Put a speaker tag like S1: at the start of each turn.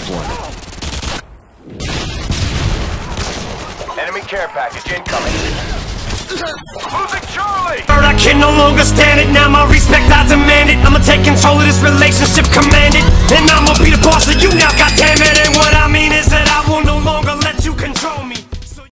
S1: one.
S2: Enemy care package incoming. Losing Charlie!
S3: I can no longer stand it, now my respect I demand it. I'ma take control of this relationship, command it. And I'ma be the boss of you now, got